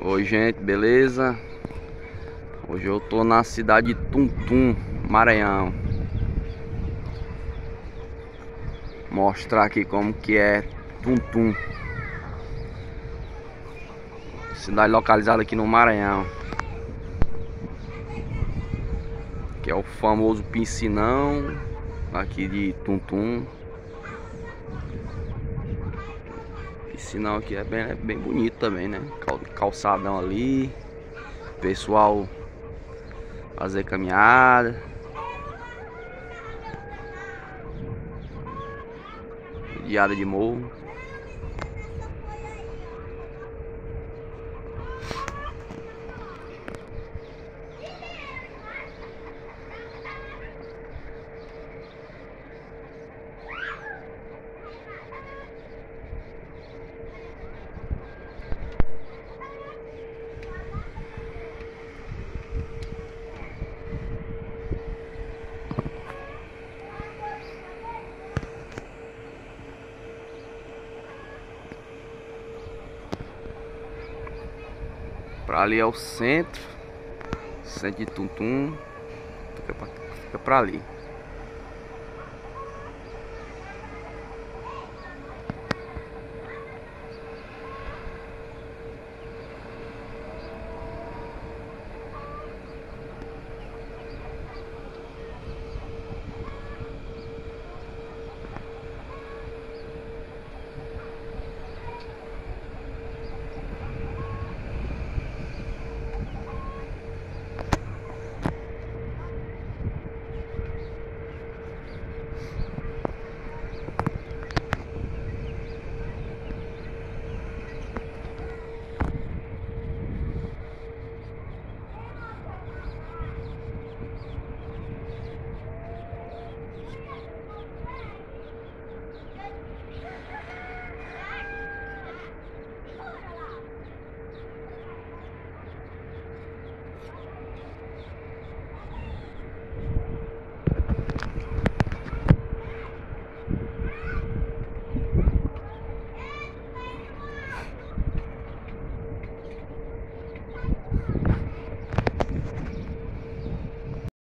Oi gente, beleza? Hoje eu tô na cidade de Tuntum, Maranhão. Mostrar aqui como que é Tuntum. Cidade localizada aqui no Maranhão. Que é o famoso piscinão aqui de Tuntum. Piscinão aqui é bem bonito também, né? Calçadão ali. Pessoal fazer caminhada. Guiada de morro. Pra ali é o centro de Tuntum. Fica pra ali.